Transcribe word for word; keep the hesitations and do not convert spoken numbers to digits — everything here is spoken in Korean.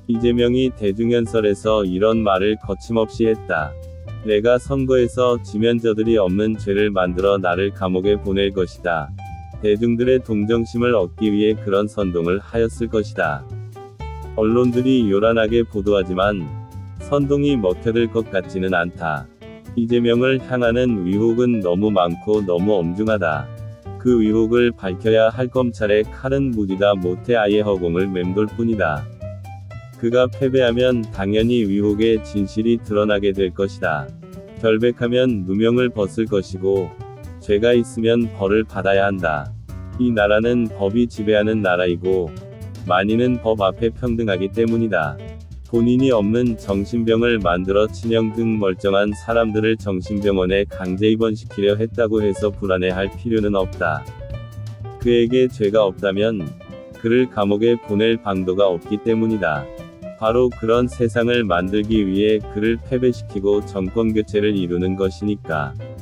이재명이 대중연설에서 이런 말을 거침없이 했다. 내가 선거에서 지면 저들이 없는 죄를 만들어 나를 감옥에 보낼 것이다. 대중들의 동정심을 얻기 위해 그런 선동을 하였을 것이다. 언론들이 요란하게 보도하지만 선동이 먹혀들 것 같지는 않다. 이재명을 향하는 위혹은 너무 많고 너무 엄중하다. 그 위혹을 밝혀야 할 검찰의 칼은 무디다 못해 아예 허공을 맴돌 뿐이다. 그가 패배하면 당연히 위혹의 진실이 드러나게 될 것이다. 결백하면 누명을 벗을 것이고 죄가 있으면 벌을 받아야 한다. 이 나라는 법이 지배하는 나라이고 만인은 법 앞에 평등하기 때문이다. 본인이 없는 정신병을 만들어 친형 등 멀쩡한 사람들을 정신병원에 강제 입원시키려 했다고 해서 불안해할 필요는 없다. 그에게 죄가 없다면 그를 감옥에 보낼 방도가 없기 때문이다. 바로 그런 세상을 만들기 위해 그를 패배시키고 정권교체를 이루는 것이니까.